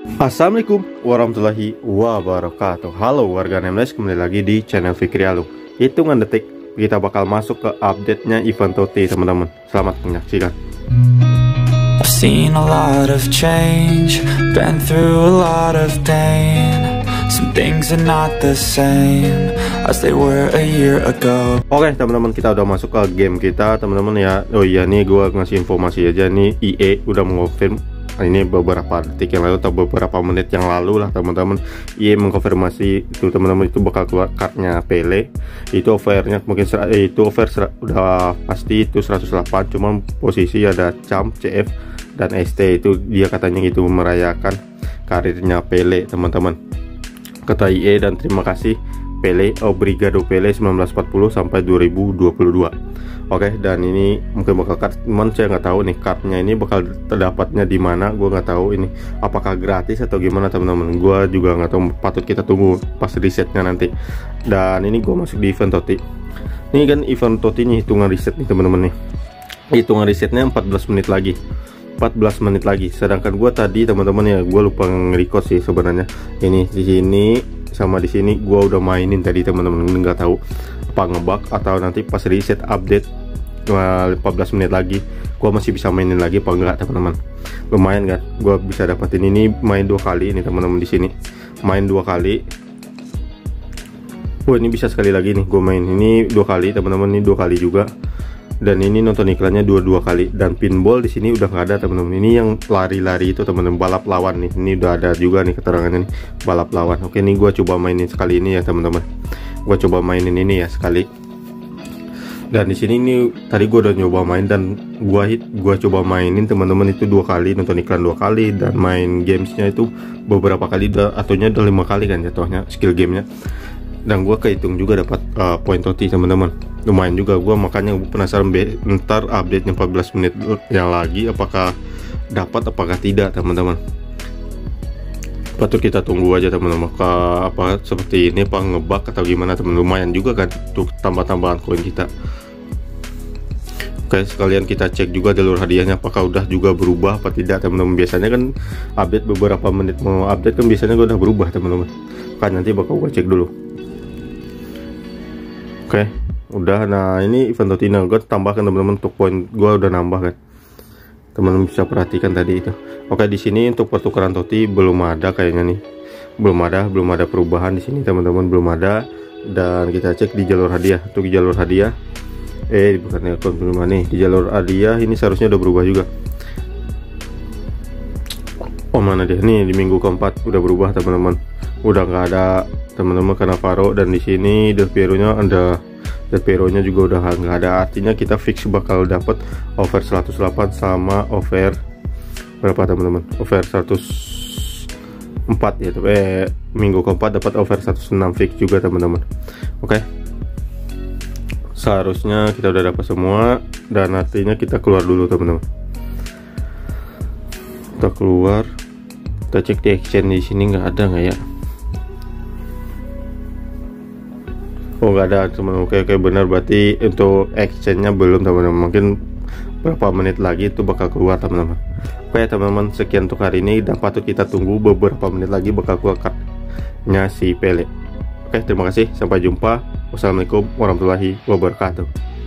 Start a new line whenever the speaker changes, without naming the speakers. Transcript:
Assalamualaikum warahmatullahi wabarakatuh. Halo warga Nameless, kembali lagi di channel Fikri Alung. Hitungan detik kita bakal masuk ke update-nya event TOTI, teman-teman. Selamat menyaksikan.
I've seen a lot of change, been through a lot of pain. Some things are not the same as they were a year ago.
Oke teman-teman, kita udah masuk ke game kita, teman-teman ya. Oh iya nih, gua ngasih informasi aja nih, EA udah mengonfirm ini beberapa detik yang lalu atau beberapa menit yang lalu lah, teman-teman. EA mengkonfirmasi itu, teman-teman, itu bakal keluar kartnya Pele. Itu overnya mungkin itu udah pasti itu 108, cuman posisi ada Champ, CF dan ST. Itu dia katanya gitu merayakan karirnya Pele, teman-teman, kata EA. Dan terima kasih Pele, Obrigado Pele 1940 sampai 2022. Oke, dan ini mungkin bakal card, cuman saya nggak tahu nih cardnya ini bakal terdapatnya di mana. Gue nggak tahu ini apakah gratis atau gimana, teman-teman. Gue juga nggak tahu, patut kita tunggu pas resetnya nanti. Dan ini gue masuk di event TOTI. Ini kan event TOTI nya hitungan reset nih, teman-teman nih. Hitungan resetnya 14 menit lagi. 14 menit lagi. Sedangkan gue tadi, teman-teman ya, gue lupa nge-record sih sebenarnya. Ini di sini sama di sini gue udah mainin tadi, teman-teman. Nggak tahu apa ngebug atau nanti pas reset update 14 menit lagi gue masih bisa mainin lagi apa enggak, teman-teman. Lumayan kan, gue bisa dapetin ini. Main 2 kali ini, teman-teman. Di sini main 2 kali. Oh, ini bisa sekali lagi nih gue main ini 2 kali, teman-teman. Ini 2 kali juga. Dan ini nonton iklannya 2 kali. Dan pinball di sini udah nggak ada, teman-teman. Ini yang lari-lari itu, teman-teman, balap lawan nih. Ini udah ada juga nih keterangannya nih, balap lawan. Oke, ini gue coba mainin sekali ini ya, teman-teman. Gue coba mainin ini ya sekali. Dan di sini ini tadi gue udah nyoba main dan gua coba mainin, teman-teman, itu 2 kali, nonton iklan 2 kali, dan main gamesnya itu beberapa kali, atuhnya udah 5 kali kan jatuhnya skill gamenya. Dan gue kehitung juga dapat poin TOTI, teman-teman. Lumayan juga. Gue makanya penasaran ntar update nya 14 menit yang lagi apakah dapat apakah tidak, teman-teman. Patut kita tunggu aja, teman-teman. Apa seperti ini apa ngebug atau gimana, teman. Lumayan juga kan untuk tambah-tambahan koin kita. Oke, sekalian kita cek juga jalur hadiahnya apakah udah juga berubah apa tidak, teman-teman. Biasanya kan update beberapa menit mau update kan biasanya gue udah berubah, teman-teman. Kan nanti bakal gue cek dulu. Oke, udah. Nah, ini event TOTI gue tambahkan, teman-teman, untuk poin gue udah nambah kan. Teman-teman bisa perhatikan tadi itu. Oke, di sini untuk pertukaran TOTI belum ada kayaknya nih. Belum ada perubahan di sini, teman-teman, belum ada. Dan kita cek di jalur hadiah. Untuk jalur hadiah bukan konfirmasi nih. Di jalur hadiah ini seharusnya udah berubah juga. Oh, mana dia? Nih di minggu keempat udah berubah, teman-teman. Udah nggak ada, teman-teman, karena Faro. Dan di sini Del Piero nya ada, Del Piero nya juga udah nggak ada. Artinya kita fix bakal dapat over 108 sama over berapa, teman-teman? Over 104 ya. Minggu keempat dapat over 106 fix juga, teman-teman. Oke. Seharusnya kita udah dapat semua, dan artinya kita keluar dulu, teman-teman. Kita keluar, kita cek di exchange di sini nggak ada nggak ya? Oh, nggak ada, teman. Oke, benar, berarti untuk exchange-nya belum, teman-teman. Mungkin berapa menit lagi itu bakal keluar, teman-teman. Oke, teman-teman, sekian untuk hari ini, dan patut kita tunggu beberapa menit lagi bakal keluar cardnya si Pele. Oke, terima kasih, sampai jumpa. Wassalamualaikum warahmatullahi wabarakatuh.